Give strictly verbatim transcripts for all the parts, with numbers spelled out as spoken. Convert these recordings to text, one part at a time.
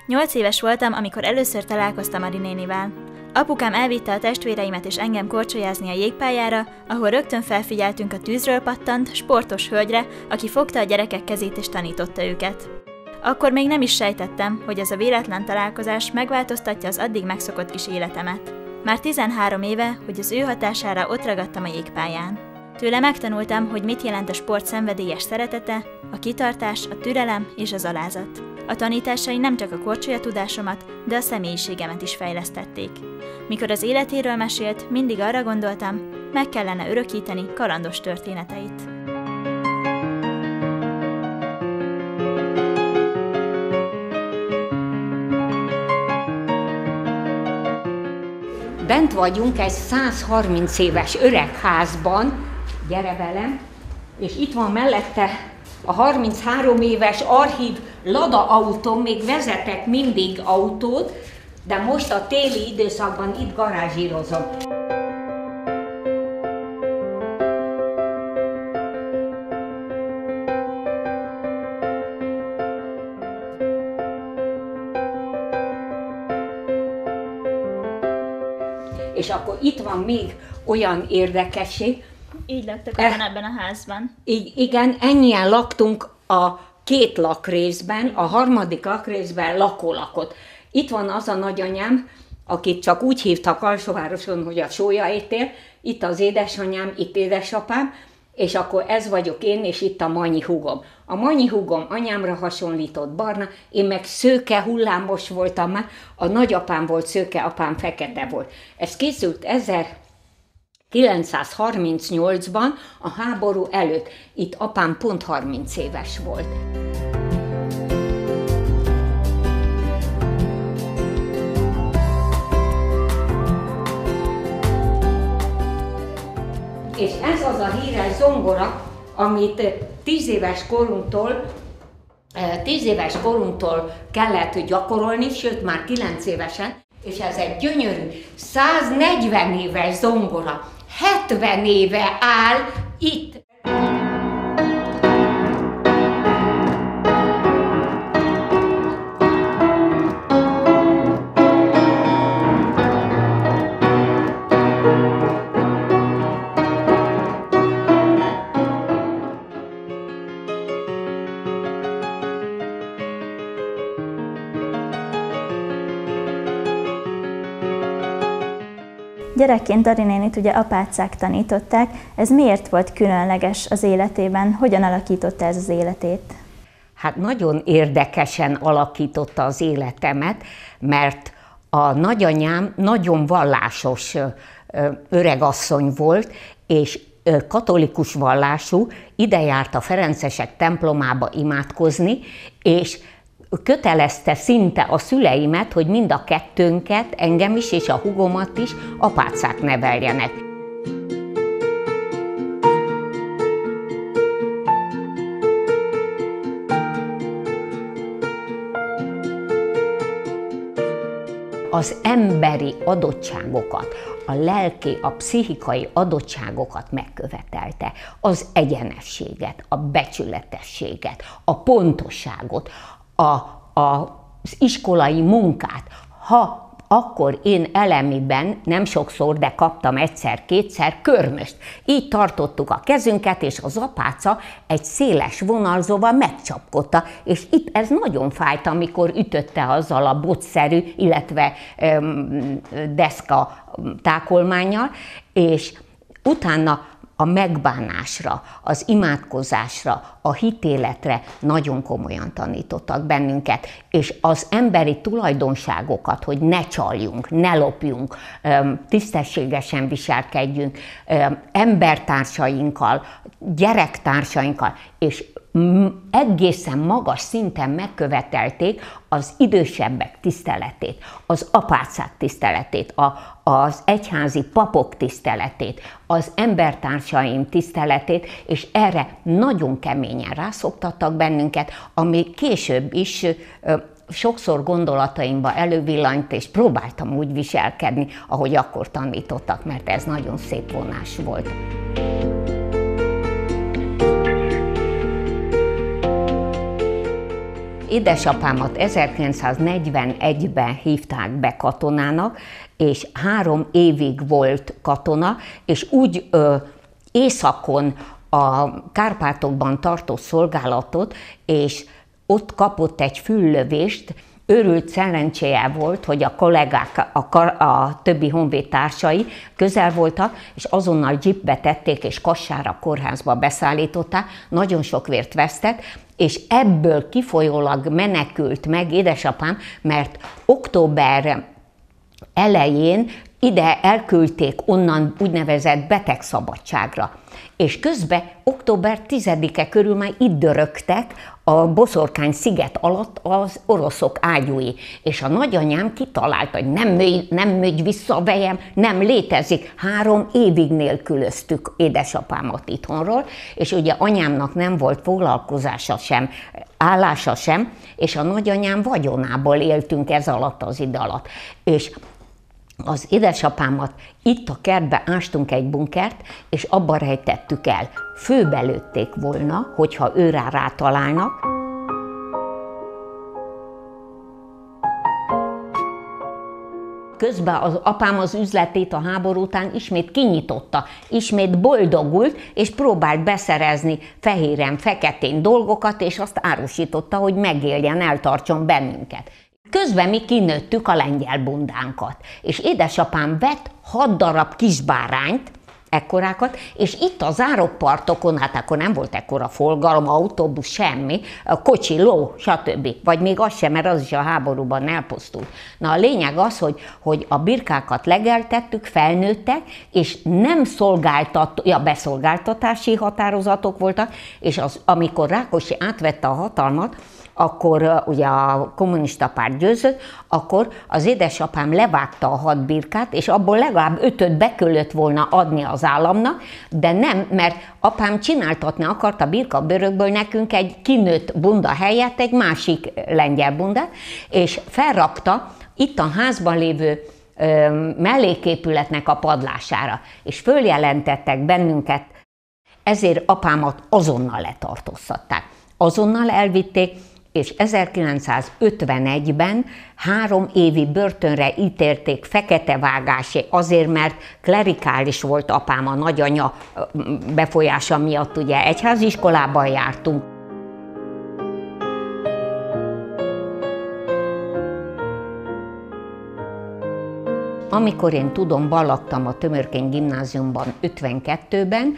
Nyolc éves voltam, amikor először találkoztam Adi nénivel. Apukám elvitte a testvéreimet és engem korcsolyázni a jégpályára, ahol rögtön felfigyeltünk a tűzről pattant, sportos hölgyre, aki fogta a gyerekek kezét és tanította őket. Akkor még nem is sejtettem, hogy ez a véletlen találkozás megváltoztatja az addig megszokott kis életemet. Már tizenhárom éve, hogy az ő hatására ott ragadtam a jégpályán. Tőle megtanultam, hogy mit jelent a sport szenvedélyes szeretete, a kitartás, a türelem és az alázat. A tanításai nem csak a korcsolyatudásomat, de a személyiségemet is fejlesztették. Mikor az életéről mesélt, mindig arra gondoltam, meg kellene örökíteni kalandos történeteit. Bent vagyunk egy százharminc éves öreg házban, gyere velem, és itt van mellette a harminchárom éves archív Lada autóm, még vezetek mindig autót, de most a téli időszakban itt garázsírozom. És akkor itt van még olyan érdekesség. Így laktak e, ebben a házban. Így, igen, ennyien laktunk a két lakrészben, a harmadik lakrészben lakólakot. Itt van az a nagyanyám, akit csak úgy hívtak Alsóvároson, hogy a sólyaitél, itt az édesanyám, itt édesapám, és akkor ez vagyok én, és itt a Manyi húgom. A Manyi húgom anyámra hasonlított barna, én meg szőke, hullámos voltam már, a nagyapám volt szőke, apám fekete volt. Ez készült ezerkilencszázharmincnyolcban, a háború előtt. Itt apám pont harminc éves volt. És ez az a híres zongora, amit tíz éves korunktól, tíz éves korunktól kellett gyakorolni, sőt már kilenc évesen, és ez egy gyönyörű, száznegyven éves zongora, hetven éve áll itt. Gyerekként Adi nénit ugye apácák tanították, ez miért volt különleges az életében? Hogyan alakította ez az életét? Hát nagyon érdekesen alakította az életemet, mert a nagyanyám nagyon vallásos öregasszony volt, és katolikus vallású, ide járt a ferencesek templomába imádkozni, és kötelezte szinte a szüleimet, hogy mind a kettőnket, engem is és a húgomat is apácák neveljenek. Az emberi adottságokat, a lelki, a pszichikai adottságokat megkövetelte. Az egyenességet, a becsületességet, a pontosságot, A, a, az iskolai munkát. Ha akkor én elemiben nem sokszor, de kaptam egyszer-kétszer körmöst. Így tartottuk a kezünket, és az apáca egy széles vonalzóval megcsapkodta, és itt ez nagyon fájt, amikor ütötte azzal a botszerű, illetve öm, deszka tákolmánnyal, és utána a megbánásra, az imádkozásra, a hitéletre nagyon komolyan tanítottak bennünket, és az emberi tulajdonságokat, hogy ne csaljunk, ne lopjunk, tisztességesen viselkedjünk embertársainkkal, gyerektársainkkal, és egészen magas szinten megkövetelték az idősebbek tiszteletét, az apácák tiszteletét, a, az egyházi papok tiszteletét, az embertársaim tiszteletét, és erre nagyon keményen rászoktattak bennünket, ami később is sokszor gondolataimba elővillant, és próbáltam úgy viselkedni, ahogy akkor tanítottak, mert ez nagyon szép vonás volt. Édesapámat ezerkilencszáznegyvenegyben hívták be katonának, és három évig volt katona, és úgy ö, északon a Kárpátokban tartott szolgálatot, és ott kapott egy füllövést. Őrült szerencséje volt, hogy a kollégák, a, a többi honvédtársai közel voltak, és azonnal jeepbe tették, és Kassára kórházba beszállították, nagyon sok vért vesztett, és ebből kifolyólag menekült meg édesapám, mert október elején ide elküldték onnan úgynevezett betegszabadságra. És közben október tizedike körül már itt dörögtek a Boszorkány sziget alatt az oroszok ágyúi. És a nagyanyám kitalálta, hogy nem, nem megy vissza a vejem, nem létezik. Három évig nélkülöztük édesapámat itthonról, és ugye anyámnak nem volt foglalkozása sem, állása sem, és a nagyanyám vagyonából éltünk ez alatt az idő alatt. És az édesapámat itt a kertbe ástunk egy bunkert, és abba rejtettük el. Főbe lőtték volna, hogyha őrá rátalálnak. Közben az apám az üzletét a háború után ismét kinyitotta, ismét boldogult, és próbált beszerezni fehéren, feketén dolgokat, és azt árusította, hogy megéljen, eltartson bennünket. Közben mi kinőttük a lengyel bundánkat, és édesapám vett hat darab kisbárányt, ekkorákat, és itt a zárokpartokon, hát akkor nem volt ekkora forgalom, autóbusz, semmi, kocsi, ló, stb. Vagy még az sem, mert az is a háborúban elpusztult. Na a lényeg az, hogy, hogy a birkákat legeltettük, felnőttek, és nem szolgáltat, ja, beszolgáltatási határozatok voltak, és az, amikor Rákosi átvette a hatalmat, akkor ugye a kommunista párt győzött, akkor az édesapám levágta a hat birkát, és abból legalább ötöt be kellett volna adni az államnak, de nem, mert apám csináltatni akart a birkabőrökből nekünk egy kinőtt bunda helyett egy másik lengyel bundát, és felrakta itt a házban lévő ö, melléképületnek a padlására, és följelentettek bennünket, ezért apámat azonnal letartóztatták. Azonnal elvitték, és ezerkilencszázötvenegyben három évi börtönre ítélték feketevágásé, azért, mert klerikális volt apám, a nagyanya befolyása miatt, ugye egyháziskolában jártunk. Amikor én tudom, ballagtam a Tömörkény gimnáziumban ötvenkettőben,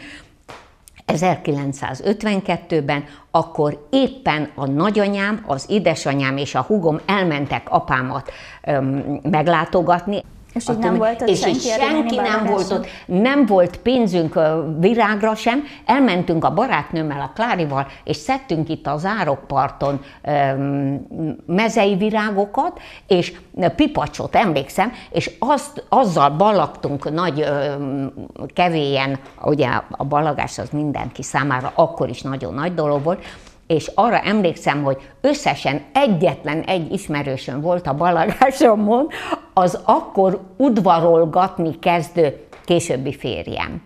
ezerkilencszázötvenkettőben, akkor éppen a nagyanyám, az édesanyám és a húgom elmentek apámat öm, meglátogatni. És így nem volt ott és senki, senki nem volt ott, nem volt pénzünk virágra sem, elmentünk a barátnőmmel, a Klárival, és szedtünk itt a zárokparton um, mezei virágokat, és pipacsot, emlékszem, és azt, azzal ballagtunk nagy um, kevélyen, ugye a ballagás az mindenki számára akkor is nagyon nagy dolog volt, és arra emlékszem, hogy összesen egyetlen egy ismerősöm volt a ballagásomon, az akkor udvarolgatni kezdő későbbi férjem.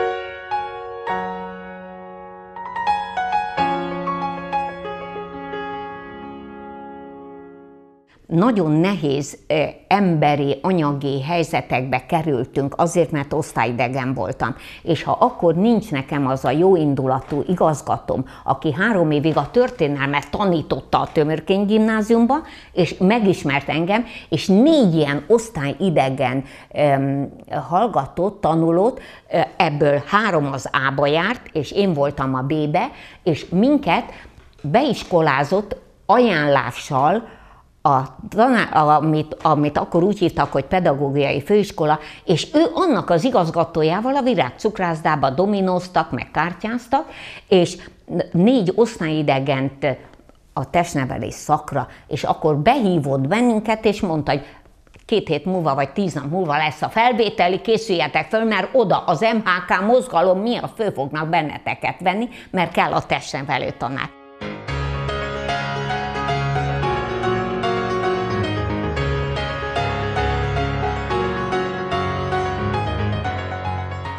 Nagyon nehéz eh, emberi, anyagi helyzetekbe kerültünk azért, mert osztályidegen voltam. És ha akkor nincs nekem az a jóindulatú igazgatóm, aki három évig a történelmet tanította a Tömörkény gimnáziumban, és megismert engem, és négy ilyen osztályidegen eh, hallgatott, tanulót, eh, ebből három az A-ba járt, és én voltam a B-be, és minket beiskolázott ajánlással, A, amit, amit akkor úgy hívtak, hogy pedagógiai főiskola, és ő annak az igazgatójával a virágcukrászdába dominóztak, meg kártyáztak, és négy osztályidegent a testnevelés szakra, és akkor behívott bennünket, és mondta, hogy két hét múlva, vagy tíz nap múlva lesz a felvételi, készüljetek föl, mert oda az em há ká mozgalom miatt föl fognak benneteket venni, mert kell a testnevelő tanár.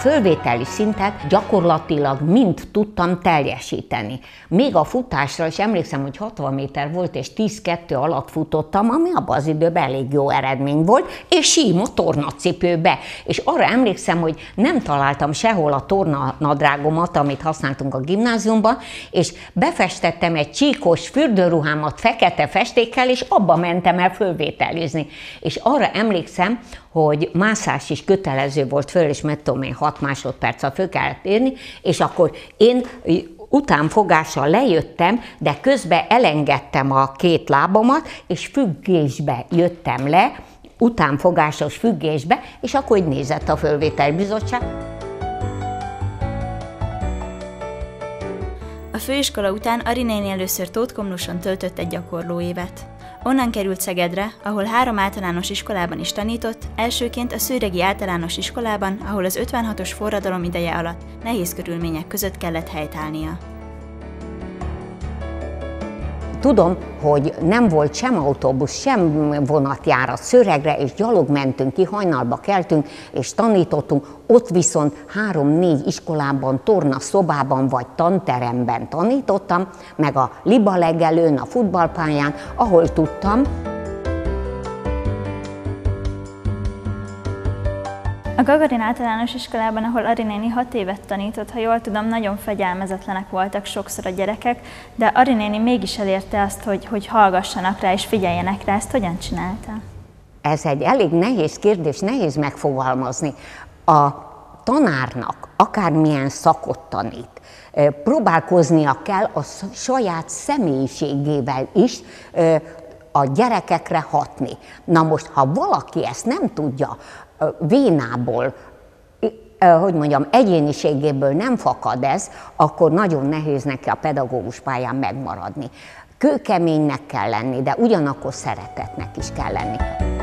fölvételi szintet gyakorlatilag mind tudtam teljesíteni. Még a futásra is emlékszem, hogy hatvan méter volt, és tíz kettő alatt futottam, ami abban az időben elég jó eredmény volt, és sima tornacipőbe. És arra emlékszem, hogy nem találtam sehol a tornanadrágomat, amit használtunk a gimnáziumban, és befestettem egy csíkos fürdőruhámat fekete festékkel, és abba mentem el fölvételizni. És arra emlékszem, hogy mászás is kötelező volt föl, és meg tudom én, hat másodperccel föl kellett érni, és akkor én utánfogással lejöttem, de közben elengedtem a két lábamat, és függésbe jöttem le, utánfogásos függésbe, és akkor így nézett a fölvételi bizottság. A főiskola után Ari néni először Tóth Komlóson töltött egy gyakorló évet. Onnan került Szegedre, ahol három általános iskolában is tanított, elsőként a Szőregi Általános Iskolában, ahol az ötvenhatos forradalom ideje alatt nehéz körülmények között kellett helytállnia. Tudom, hogy nem volt sem autóbusz, sem vonatjárat Szőregre, és gyalog mentünk ki, hajnalba keltünk, és tanítottunk. Ott viszont három-négy iskolában, torna szobában vagy tanteremben tanítottam, meg a libalegelőn, a futballpályán, ahol tudtam. A Gagarin Általános Iskolában, ahol Ari néni hat évet tanított, ha jól tudom, nagyon fegyelmezetlenek voltak sokszor a gyerekek, de Ari néni mégis elérte azt, hogy, hogy hallgassanak rá és figyeljenek rá. Ezt hogyan csinálta? Ez egy elég nehéz kérdés, nehéz megfogalmazni. A tanárnak akármilyen szakot tanít, próbálkoznia kell a saját személyiségével is a gyerekekre hatni. Na most, ha valaki ezt nem tudja, vénából, hogy mondjam, egyéniségéből nem fakad ez, akkor nagyon nehéz neki a pedagógus pályán megmaradni. Kőkeménynek kell lenni, de ugyanakkor szeretetnek is kell lenni.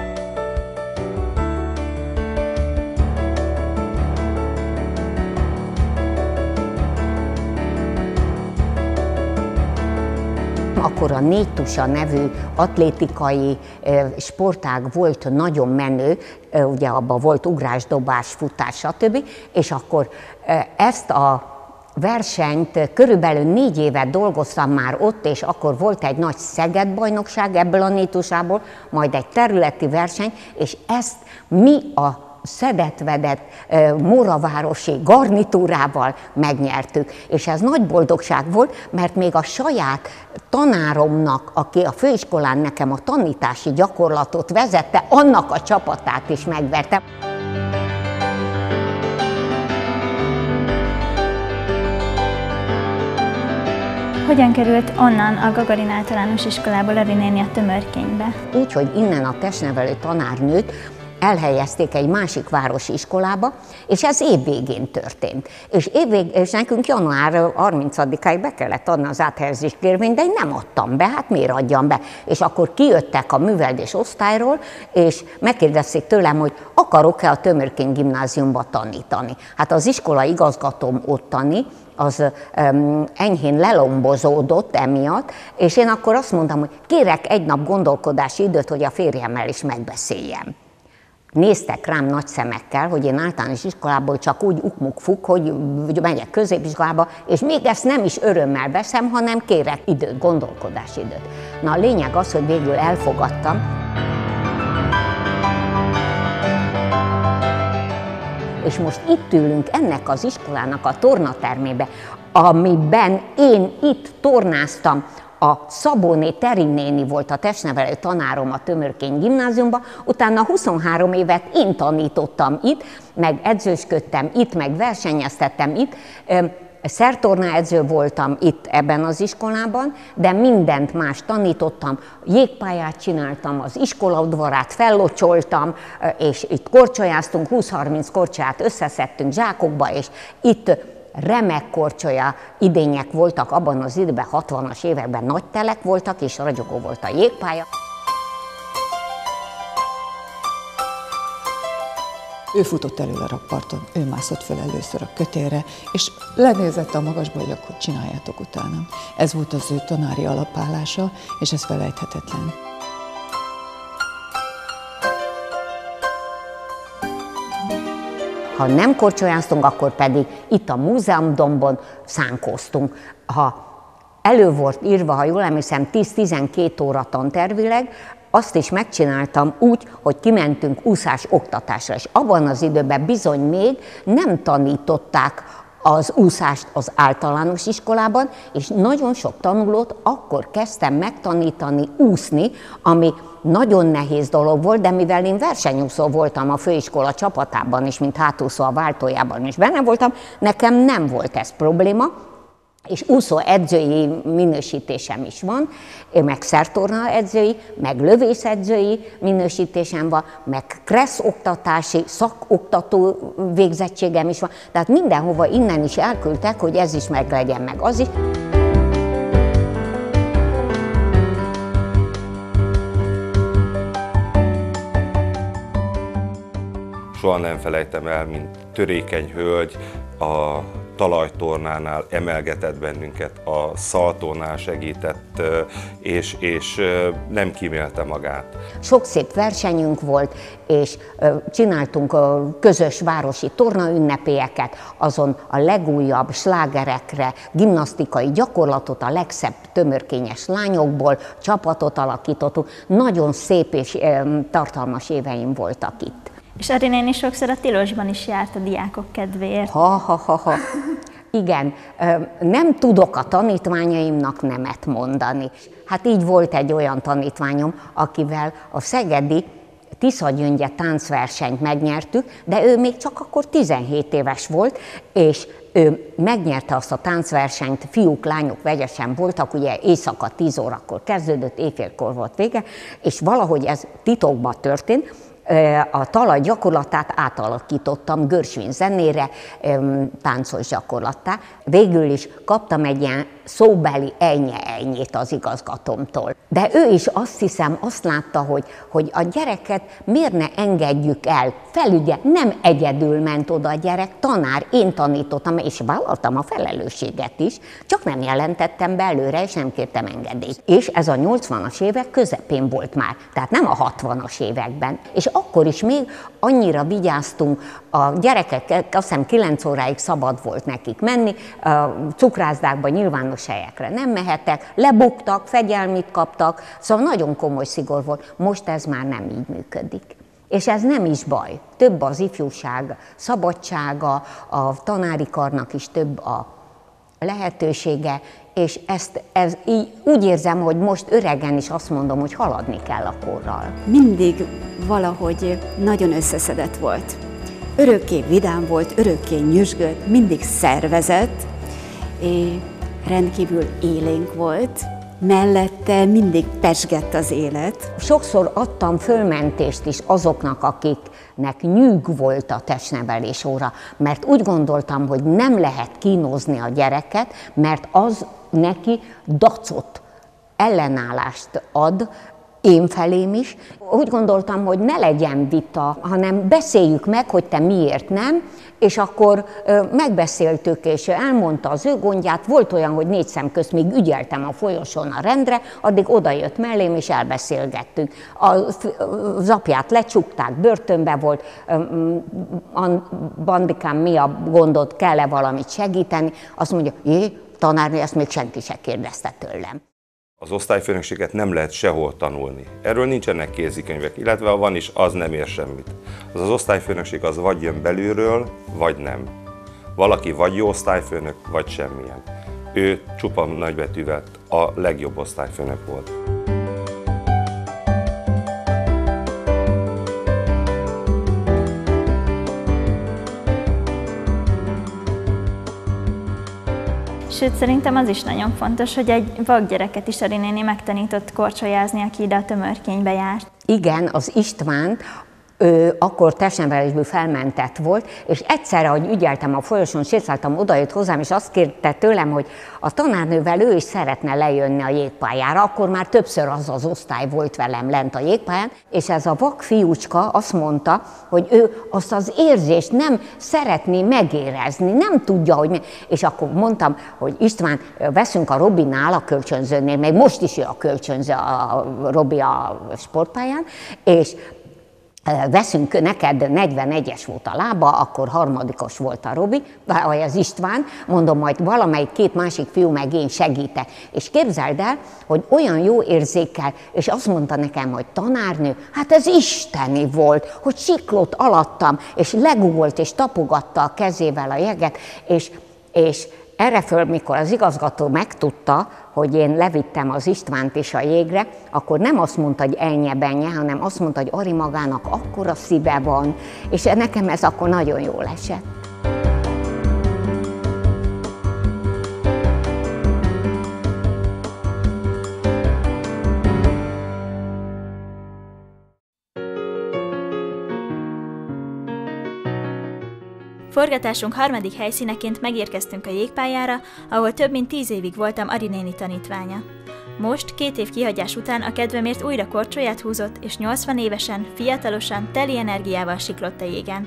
Akkor a négy tusa nevű atlétikai sportág volt nagyon menő, ugye abban volt ugrás, dobás, futás, stb. És akkor ezt a versenyt körülbelül négy évet dolgoztam már ott, és akkor volt egy nagy Szeged bajnokság ebből a négy tusából, majd egy területi verseny, és ezt mi a szedett-vedett moravárosi garnitúrával megnyertük. És ez nagy boldogság volt, mert még a saját tanáromnak, aki a főiskolán nekem a tanítási gyakorlatot vezette, annak a csapatát is megverte. Hogyan került onnan a Gagarin Általános Iskolából Ari néni a Tömörkénybe? Úgy, hogy innen a testnevelő tanárnőt elhelyezték egy másik városi iskolába, és ez évvégén történt. És, évvég, és nekünk január harmincadikáig be kellett adni az áthelyezés kérvényt, de én nem adtam be, hát miért adjam be? És akkor kijöttek a művelődés osztályról, és megkérdezték tőlem, hogy akarok-e a Tömörkény gimnáziumba tanítani. Hát az iskola igazgatóm ottani, az um, enyhén lelombozódott emiatt, és én akkor azt mondtam, hogy kérek egy nap gondolkodási időt, hogy a férjemmel is megbeszéljem. Néztek rám nagy szemekkel, hogy én általános iskolából csak úgy ukmuk-fuk, hogy megyek középiskolába, és még ezt nem is örömmel veszem, hanem kérek időt, gondolkodási időt. Na a lényeg az, hogy végül elfogadtam. És most itt ülünk ennek az iskolának a tornatermébe, amiben én itt tornáztam. A Szabóné Teri néni volt a testnevelő tanárom a Tömörkény gimnáziumban, utána huszonhárom évet én tanítottam itt, meg edzősködtem itt, meg versenyeztettem itt, szertornaedző voltam itt ebben az iskolában, de mindent más tanítottam, jégpályát csináltam, az iskolaudvarát fellocsoltam, és itt korcsolyáztunk, húsz-harminc korcsolyát összeszedtünk zsákokba, és itt remek korcsolya idények voltak abban az időben, hatvanas években nagy telek voltak, és ragyogó volt a jégpálya. Ő futott elő a rakparton, ő mászott föl először a kötélre, és lenézett a magasba, hogy akkor csináljátok utána. Ez volt az ő tanári alapállása, és ez felejthetetlen. Ha nem korcsolyáztunk, akkor pedig itt a múzeumdombon szánkóztunk. Ha elő volt írva, ha jól emlékszem, tíz-tizenkét óra tantervileg, azt is megcsináltam úgy, hogy kimentünk úszás oktatásra, és abban az időben bizony még nem tanították az úszást az általános iskolában, és nagyon sok tanulót akkor kezdtem megtanítani úszni, ami nagyon nehéz dolog volt, de mivel én versenyúszó voltam a főiskola csapatában is, mint hátúszó a váltójában is benne voltam, nekem nem volt ez probléma, és úszó edzői minősítésem is van, meg szertorna edzői, meg lövész edzői minősítésem van, meg kressz oktatási, szakoktató végzettségem is van, tehát mindenhova innen is elküldtek, hogy ez is meglegyen, meg az is. Soha nem felejtem el, mint törékeny hölgy a talajtornánál emelgetett bennünket, a szaltónál segített, és, és nem kímélte magát. Sok szép versenyünk volt, és csináltunk közös városi tornaünnepélyeket, azon a legújabb slágerekre, gimnasztikai gyakorlatot a legszebb tömörkényes lányokból, csapatot alakítottunk. Nagyon szép és tartalmas éveim voltak itt. És Ari néni sokszor a tilosban is járt a diákok kedvéért. Ha, ha, ha, ha. Igen, nem tudok a tanítványaimnak nemet mondani. Hát így volt egy olyan tanítványom, akivel a szegedi Tiszagyöngye táncversenyt megnyertük, de ő még csak akkor tizenhét éves volt, és ő megnyerte azt a táncversenyt, fiúk, lányok vegyesen voltak, ugye éjszaka tíz órakor kezdődött, éjfélkor volt vége, és valahogy ez titokban történt. A talaj gyakorlatát átalakítottam Görsvin zenére, táncos gyakorlattá. Végül is kaptam egy ilyen szóbeli ennye-ennyét az igazgatómtól. De ő is azt hiszem, azt látta, hogy, hogy a gyereket miért ne engedjük el, felügye, nem egyedül ment oda a gyerek, tanár, én tanítottam, és vállaltam a felelősséget is, csak nem jelentettem be előre, és nem kértem engedélyt. És ez a nyolcvanas évek közepén volt már, tehát nem a hatvanas években. És akkor is még annyira vigyáztunk, a gyerekek, azt hiszem kilenc óráig szabad volt nekik menni, cukrászdákba, nyilvános helyekre nem mehettek, lebuktak, fegyelmit kaptak, szóval nagyon komoly szigor volt. Most ez már nem így működik. És ez nem is baj. Több az ifjúság szabadsága, a tanári karnak is több a lehetősége, és ezt ez, így, úgy érzem, hogy most öregen is azt mondom, hogy haladni kell a korral. Mindig valahogy nagyon összeszedett volt. Örökké vidám volt, örökké nyüzsgött, mindig szervezett, és rendkívül élénk volt, mellette mindig pesgett az élet. Sokszor adtam fölmentést is azoknak, akiknek nyűg volt a testnevelés óra, mert úgy gondoltam, hogy nem lehet kínozni a gyereket, mert az neki dacot, ellenállást ad, én felém is. Úgy gondoltam, hogy ne legyen vita, hanem beszéljük meg, hogy te miért nem, és akkor ö, megbeszéltük, és elmondta az ő gondját. Volt olyan, hogy négy szem közt még ügyeltem a folyosón a rendre, addig odajött mellém, és elbeszélgettünk. A, az apját lecsukták, börtönbe volt, a bandikám, mi a gondod, kell-e valamit segíteni? Azt mondja, jé, tanárnő, ezt még senki se kérdezte tőlem. Az osztályfőnökséget nem lehet sehol tanulni. Erről nincsenek kézikönyvek, illetve ha van is, az nem ér semmit. Az az osztályfőnökség az vagy jön belülről, vagy nem. Valaki vagy jó osztályfőnök, vagy semmilyen. Ő csupa nagybetűvel a legjobb osztályfőnök volt. Sőt, szerintem az is nagyon fontos, hogy egy vakgyereket is Ari néni megtanított korcsolyázni, aki ide a tömörkénybe járt. Igen, az Istvánt, ő akkor testnevelésből felmentett volt, és egyszerre, hogy ügyeltem a folyosón, sétáltam, odajött hozzám, és azt kérte tőlem, hogy a tanárnővel ő is szeretne lejönni a jégpályára. Akkor már többször az az osztály volt velem lent a jégpályán, és ez a vak fiúcska azt mondta, hogy ő azt az érzést nem szeretné megérezni, nem tudja, hogy mi. És akkor mondtam, hogy István, veszünk a Robinál, a kölcsönzőnél, még most is ő a kölcsönző, a Robi a sportpályán, és veszünk, neked negyvenegyes volt a lába, akkor harmadikos volt a Robi, vagy az István, mondom, majd valamelyik két másik fiú meg én segítek. És képzeld el, hogy olyan jó érzékkel, és azt mondta nekem, hogy tanárnő, hát ez isteni volt, hogy siklott alattam, és legugolt, és tapogatta a kezével a jeget, és, és erre föl, mikor az igazgató megtudta, hogy én levittem az Istvánt is a jégre, akkor nem azt mondta, hogy ennye-benye, hanem azt mondta, hogy Ari magának akkora szíve van, és nekem ez akkor nagyon jól esett. Forgatásunk harmadik helyszíneként megérkeztünk a jégpályára, ahol több mint tíz évig voltam Ari néni tanítványa. Most, két év kihagyás után a kedvemért újra korcsolyát húzott, és nyolcvan évesen, fiatalosan, teli energiával siklott a jégen.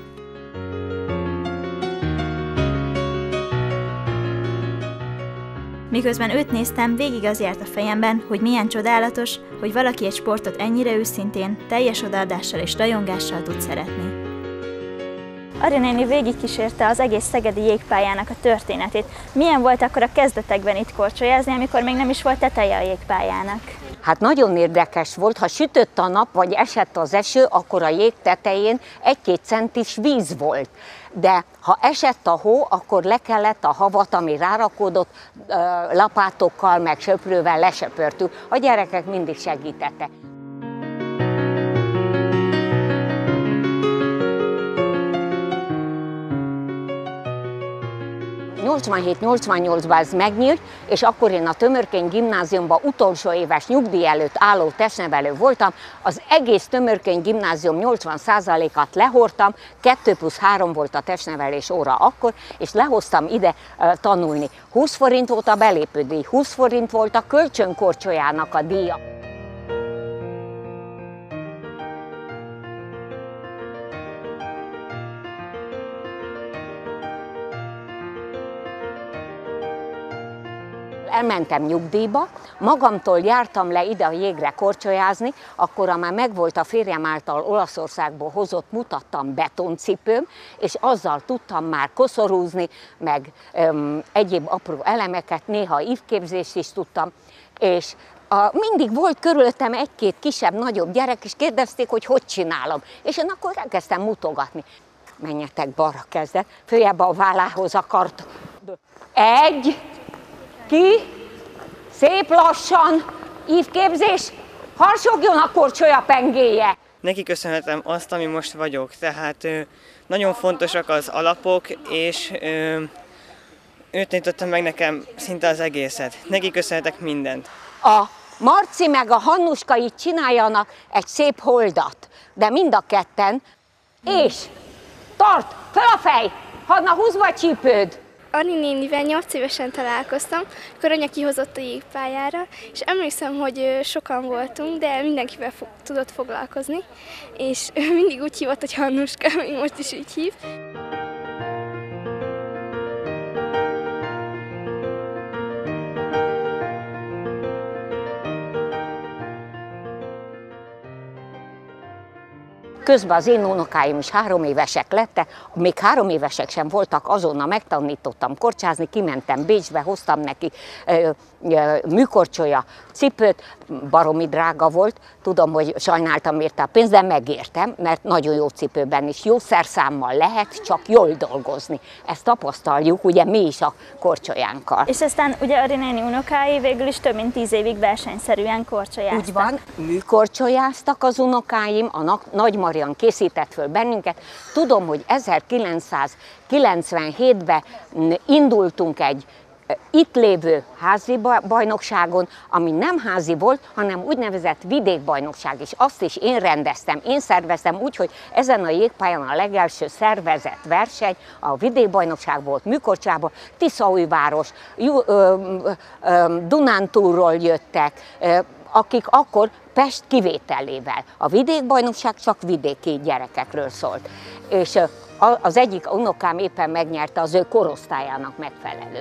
Miközben őt néztem, végig az járt a fejemben, hogy milyen csodálatos, hogy valaki egy sportot ennyire őszintén, teljes odaadással és rajongással tud szeretni. Ari néni végigkísérte az egész szegedi jégpályának a történetét. Milyen volt akkor a kezdetekben itt korcsolyázni, amikor még nem is volt teteje a jégpályának? Hát nagyon érdekes volt, ha sütött a nap, vagy esett az eső, akkor a jég tetején egy-két centis víz volt. De ha esett a hó, akkor le kellett a havat, ami rárakódott, lapátokkal, meg söprővel lesöpörtük. A gyerekek mindig segítettek. nyolcvanhét nyolcvannyolcban ez megnyílt, és akkor én a Tömörkény gimnáziumban utolsó éves nyugdíj előtt álló testnevelő voltam. Az egész Tömörkény gimnázium nyolcvan százalékát lehordtam, kettő plusz három volt a testnevelés óra akkor, és lehoztam ide uh, tanulni. húsz forint volt a belépődíj, húsz forint volt a kölcsönkorcsolyának a díja. Elmentem nyugdíjba, magamtól jártam le ide a jégre korcsolyázni, akkor már megvolt a férjem által Olaszországból hozott, mutattam betoncipőm, és azzal tudtam már koszorúzni, meg öm, egyéb apró elemeket, néha ívképzést is tudtam, és a, mindig volt körülöttem egy-két kisebb, nagyobb gyerek, és kérdezték, hogy hogy csinálom, és én akkor elkezdtem mutogatni. Menjetek balra kezdet, följebb a vállához akart. Egy, ki, szép lassan, ívképzés, harsogjon a korcsolya pengéje. Neki köszönhetem azt, ami most vagyok, tehát ö, nagyon fontosak az alapok, és ö, ő tanította meg nekem szinte az egészet. Neki köszönhetek mindent. A Marci meg a Hannuska így csináljanak egy szép holdat, de mind a ketten, és tart, fel a fej, Hanna, húzd a csípőd. Ari nénivel nyolc évesen találkoztam, akkor anya kihozott a jégpályára, és emlékszem, hogy sokan voltunk, de mindenkivel fo- tudott foglalkozni, és mindig úgy hívott, hogy Hannuska, még most is így hív. Közben az én unokáim is három évesek lettek, még három évesek sem voltak, azonnal megtanítottam korcsázni, kimentem Bécsbe, hoztam neki ö, ö, műkorcsolya cipőt, baromi drága volt, tudom, hogy sajnáltam érte a pénzt, de megértem, mert nagyon jó cipőben is, jó szerszámmal lehet, csak jól dolgozni. Ezt tapasztaljuk, ugye mi is a korcsolyánkkal. És aztán ugye Ari néni unokái végül is több mint tíz évig versenyszerűen korcsolyáztak. Úgy van, műkorcsolyáztak az unokáim, a Nagy Marian készített föl bennünket. Tudom, hogy ezerkilencszázkilencvenhétben indultunk egy itt lévő házi bajnokságon, ami nem házi volt, hanem úgynevezett vidékbajnokság is. Azt is én rendeztem, én szerveztem úgy, hogy ezen a jégpályán a legelső szervezett verseny a vidékbajnokság volt Műkorcsában, Tiszaújváros, Dunántúlról jöttek, akik akkor Pest kivételével. A vidékbajnokság csak vidéki gyerekekről szólt. És az egyik unokám éppen megnyerte az ő korosztályának megfelelőt.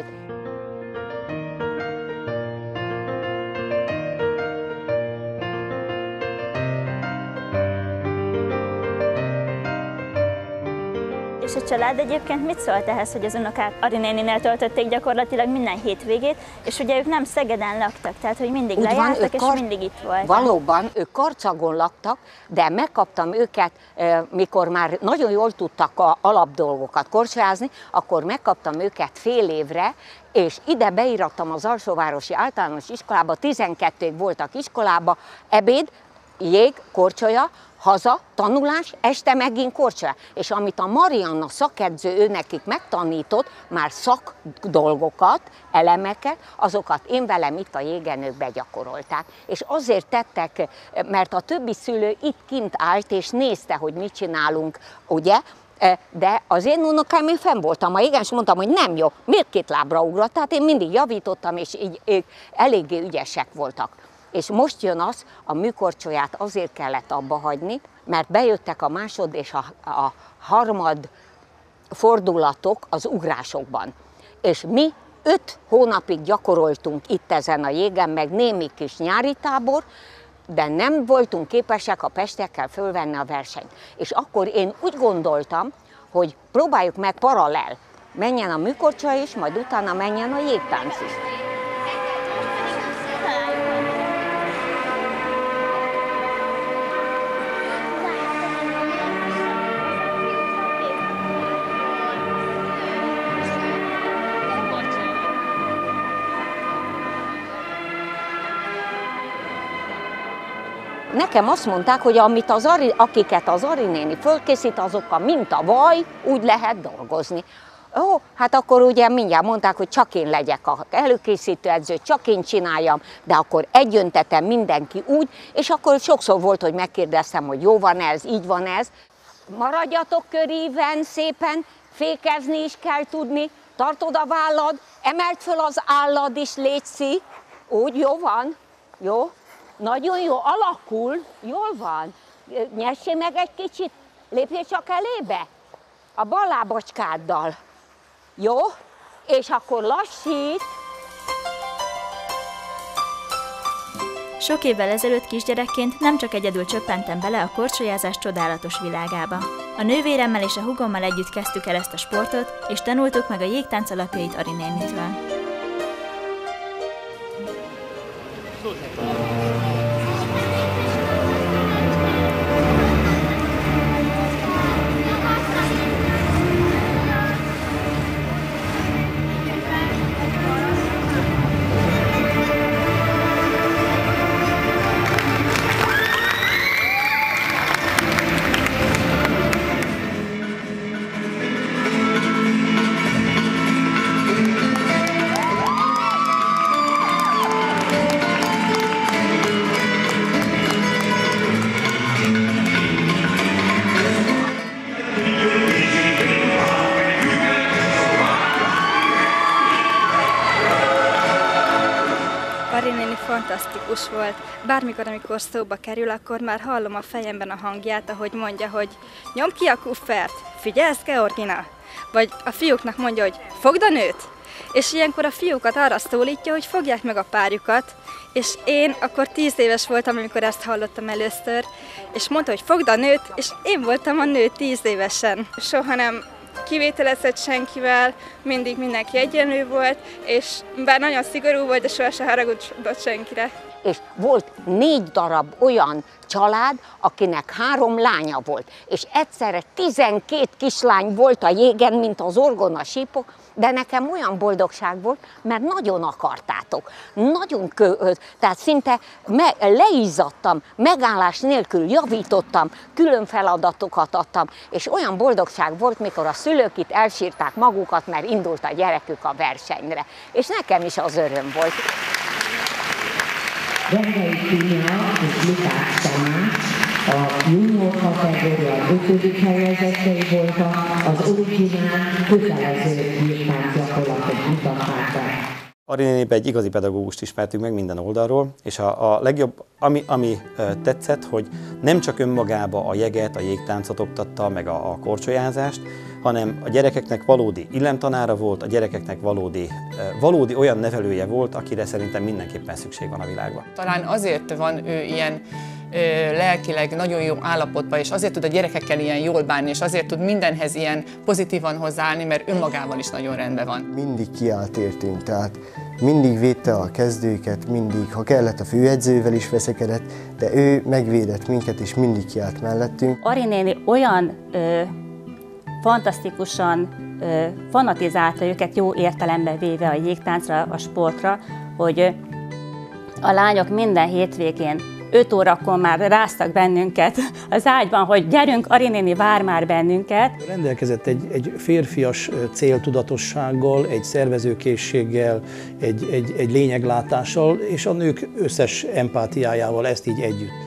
És a család egyébként mit szólt ehhez, hogy az unokák Ari néninél töltötték gyakorlatilag minden hétvégét, és ugye ők nem Szegeden laktak, tehát hogy mindig lejártak, és mindig itt voltak. Valóban, ők Karcagon laktak, de megkaptam őket, mikor már nagyon jól tudtak a alapdolgokat korcsolyázni, akkor megkaptam őket fél évre, és ide beírattam az Alsóvárosi Általános Iskolába, tizenkettőig voltak iskolába, ebéd, jég, korcsolya, haza, tanulás, este megint korcsolya. És amit a Marianna szakedző ő nekik megtanított, már szakdolgokat, elemeket, azokat én velem itt a jégenők begyakorolták. És azért tettek, mert a többi szülő itt kint állt és nézte, hogy mit csinálunk, ugye? De az én unokám, én fenn voltam a jégen, és mondtam, hogy nem jó, miért két lábra ugrott? Tehát én mindig javítottam, és így ők eléggé ügyesek voltak. És most jön az, a műkorcsolyát azért kellett abba hagyni, mert bejöttek a másod és a, a harmad fordulatok az ugrásokban. És mi öt hónapig gyakoroltunk itt ezen a jégen, meg némi kis nyári tábor, de nem voltunk képesek a pestiekkel fölvenni a versenyt. És akkor én úgy gondoltam, hogy próbáljuk meg paralel. Menjen a műkorcsolya is, majd utána menjen a jégtánc is. Nekem azt mondták, hogy amit az Ari, akiket az Ari néni fölkészít, azokkal mint a vaj, úgy lehet dolgozni. Ó, hát akkor ugye mindjárt mondták, hogy csak én legyek az előkészítő edző, csak én csináljam, de akkor egyöntetem mindenki úgy, és akkor sokszor volt, hogy megkérdeztem, hogy jó van ez, így van ez. Maradjatok köríven szépen, fékezni is kell tudni, tartod a vállad, emeld föl az állad is, létszik, úgy jó van, jó? Nagyon jó, alakul, jól van. Nyersél meg egy kicsit, lépjél csak elébe a bal lábacskáddal. Jó? És akkor lassít. Sok évvel ezelőtt kisgyerekként nem csak egyedül csöppentem bele a korcsolyázás csodálatos világába. A nővéremmel és a hugommal együtt kezdtük el ezt a sportot, és tanultuk meg a jégtánc alapjait Ari nénitől. Ari néni fantasztikus volt. Bármikor, amikor szóba kerül, akkor már hallom a fejemben a hangját, ahogy mondja, hogy nyomd ki a kuffert, figyelsz, Georgina? Vagy a fiúknak mondja, hogy fogd a nőt. És ilyenkor a fiúkat arra szólítja, hogy fogják meg a párjukat, és én akkor tíz éves voltam, amikor ezt hallottam először, és mondta, hogy fogd a nőt, és én voltam a nő tíz évesen. Soha nem kivételezett senkivel, mindig mindenki egyenlő volt, és bár nagyon szigorú volt, de sohasem haragudott senkire. És volt négy darab olyan család, akinek három lánya volt, és egyszerre tizenkét kislány volt a jégen, mint az orgona sípok, de nekem olyan boldogság volt, mert nagyon akartátok, nagyon kö, tehát szinte me, leizzadtam, megállás nélkül javítottam, külön feladatokat adtam, és olyan boldogság volt, mikor a szülők itt elsírták magukat, mert indult a gyerekük a versenyre, és nekem is az öröm volt. Gergely Tina és Lukács Tamás a junior kategória ötödik helyezettei voltak, az originál kötelező jégtánc gyakorlatot mutatták be. Ari nénibe egy igazi pedagógust ismertünk meg minden oldalról, és a, a legjobb, ami, ami tetszett, hogy nem csak önmagába a jeget, a jégtáncot oktatta, meg a, a korcsolyázást, hanem a gyerekeknek valódi illemtanára volt, a gyerekeknek valódi, valódi olyan nevelője volt, akire szerintem mindenképpen szükség van a világban. Talán azért van ő ilyen lelkileg nagyon jó állapotban, és azért tud a gyerekekkel ilyen jól bánni, és azért tud mindenhez ilyen pozitívan hozzáállni, mert önmagával is nagyon rendben van. Mindig kiállt értünk, tehát mindig védte a kezdőket, mindig, ha kellett, a főedzővel is veszekedett, de ő megvédett minket, és mindig kiállt mellettünk. Ari néni olyan ö, fantasztikusan ö, fanatizálta őket, jó értelemben véve a jégtáncra, a sportra, hogy ö, a lányok minden hétvégén öt órakor már ráztak bennünket az ágyban, hogy gyerünk, Ari néni vár már bennünket. Rendelkezett egy, egy férfias céltudatossággal, egy szervezőkészséggel, egy, egy, egy lényeglátással, és a nők összes empátiájával, ezt így együtt.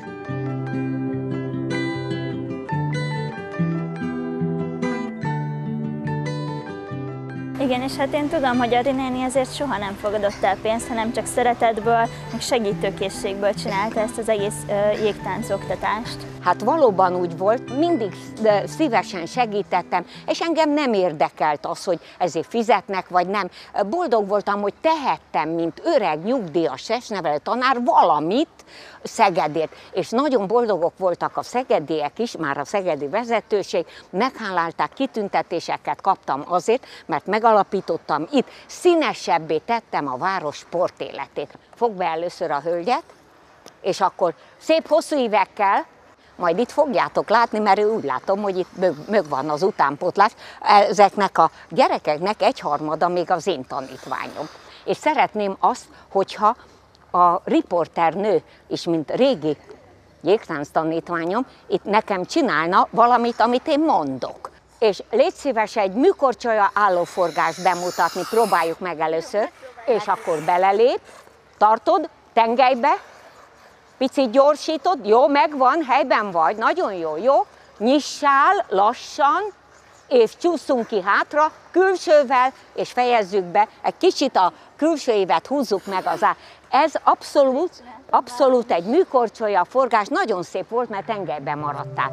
Igen, és hát én tudom, hogy Ari néni ezért soha nem fogadott el pénzt, hanem csak szeretetből, meg segítőkészségből csinálta ezt az egész uh, jégtánc oktatást. Hát valóban úgy volt, mindig szívesen segítettem, és engem nem érdekelt az, hogy ezért fizetnek, vagy nem. Boldog voltam, hogy tehettem, mint öreg, nyugdíjas testnevelő tanár valamit Szegedért. És nagyon boldogok voltak a szegediek is, már a szegedi vezetőség, meghálálták, kitüntetéseket kaptam azért, mert megalapítottam itt, színesebbé tettem a város sportéletét. Fogd be először a hölgyet, és akkor szép hosszú ívekkel, majd itt fogjátok látni, mert úgy látom, hogy itt mög, mög van az utánpótlás. Ezeknek a gyerekeknek egyharmada még az én tanítványom. És szeretném azt, hogyha a riporternő is, mint régi jégtánc tanítványom, itt nekem csinálna valamit, amit én mondok. És légy szíves egy műkorcsolya állóforgást bemutatni, próbáljuk meg először, és akkor belelép, tartod, tengelybe, picit gyorsítod, jó, megvan, helyben vagy, nagyon jó, jó, nyissál lassan, és csúszunk ki hátra, külsővel, és fejezzük be, egy kicsit a külső évet húzzuk meg az á. Ez abszolút, abszolút egy műkorcsolya forgás, nagyon szép volt, mert tengelyben maradtál.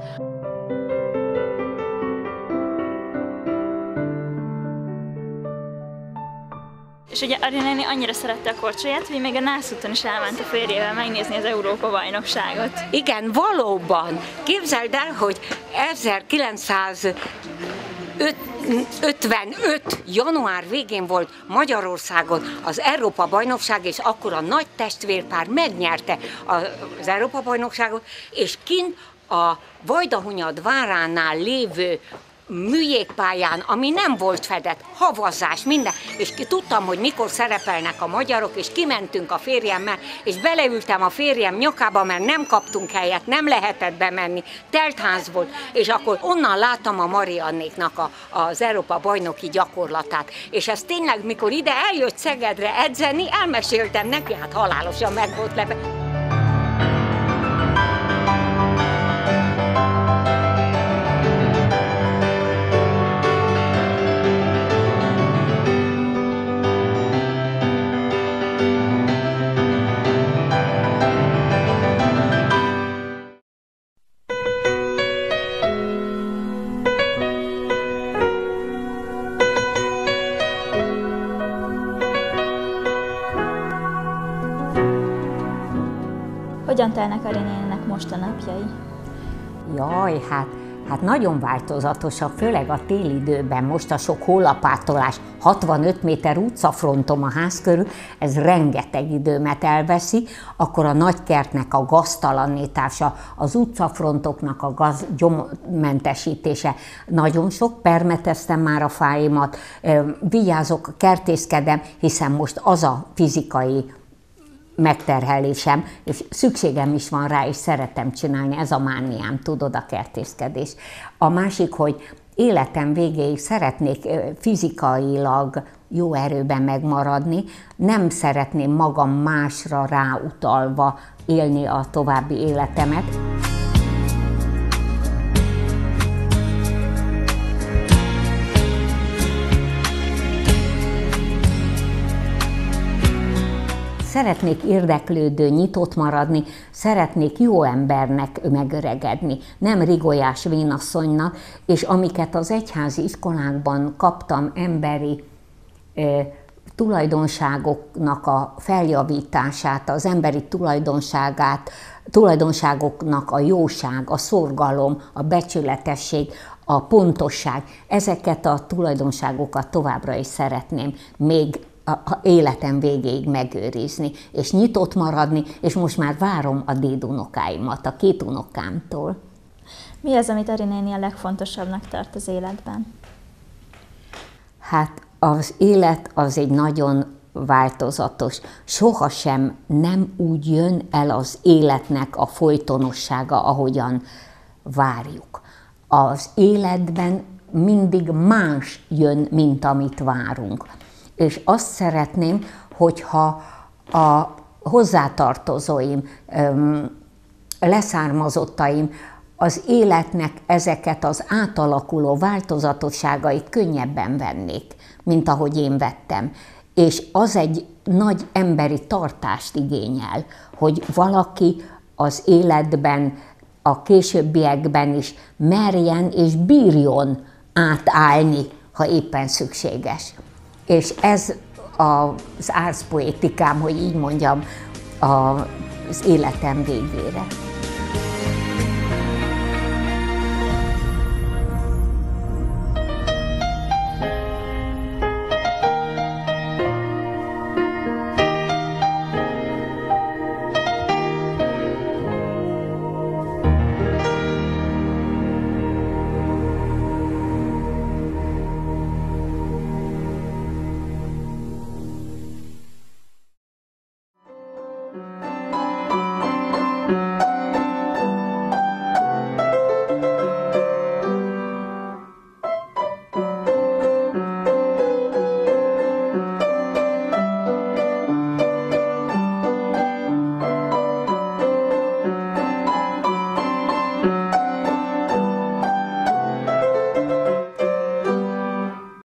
És ugye Ari néni annyira szerette a korcsolyát, hogy még a Nászúton is elment a férjével megnézni az Európa-bajnokságot. Igen, valóban. Képzeld el, hogy ezerkilencszázötvenöt. január végén volt Magyarországon az Európa-bajnokság, és akkor a nagy testvérpár megnyerte az Európa-bajnokságot, és kint a Vajdahunyad váránál lévő műjégpályán, ami nem volt fedett, havazás, minden, és ki tudtam, hogy mikor szerepelnek a magyarok, és kimentünk a férjemmel, és beleültem a férjem nyakába, mert nem kaptunk helyet, nem lehetett bemenni, teltház volt, és akkor onnan láttam a Mariannéknak a, az Európa bajnoki gyakorlatát, és ez tényleg, mikor ide eljött Szegedre edzeni, elmeséltem neki, hát halálosan meg volt leve. Hogyan telnek Ari néninek most a napjai? Jaj, hát, hát nagyon változatosak, főleg a téli időben. Most a sok hóllapátolás, hatvanöt méter utcafrontom a ház körül, ez rengeteg időmet elveszi, akkor a nagykertnek a gaztalanítása, az utcafrontoknak a gazgyommentesítése, nagyon sok, permeteztem már a fáimat, vigyázok, kertészkedem, hiszen most az a fizikai megterhelésem, és szükségem is van rá, és szeretem csinálni, ez a mániám, tudod, a kertészkedés. A másik, hogy életem végéig szeretnék fizikailag jó erőben megmaradni, nem szeretném magam másra ráutalva élni a további életemet. Szeretnék érdeklődő, nyitott maradni, szeretnék jó embernek megöregedni, nem Rigolyás vénasszonynak, és amiket az egyházi iskolákban kaptam emberi tulajdonságoknak a feljavítását, az emberi tulajdonságát, tulajdonságoknak a jóság, a szorgalom, a becsületesség, a pontosság, ezeket a tulajdonságokat továbbra is szeretném még a életem végéig megőrizni, és nyitott maradni, és most már várom a dédunokáimat, a két unokámtól. Mi az, amit Ari néni a legfontosabbnak tart az életben? Hát az élet az egy nagyon változatos. Sohasem nem úgy jön el az életnek a folytonossága, ahogyan várjuk. Az életben mindig más jön, mint amit várunk. És azt szeretném, hogyha a hozzátartozóim, leszármazottaim az életnek ezeket az átalakuló változatosságait könnyebben vennék, mint ahogy én vettem. És az egy nagy emberi tartást igényel, hogy valaki az életben, a későbbiekben is merjen és bírjon átállni, ha éppen szükséges. És ez az árszpoétikám, hogy így mondjam, az életem végére.